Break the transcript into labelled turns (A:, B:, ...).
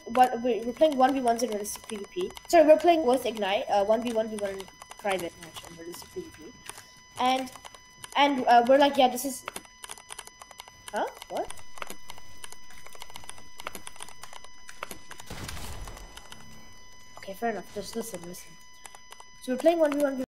A: we're playing 1v1s in realistic PvP. Sorry, we're playing with Ignite, 1v1v1 private match in realistic PvP, and we're like, yeah, this is, huh? What? Okay, fair enough. Just listen. So we're playing 1v1v1.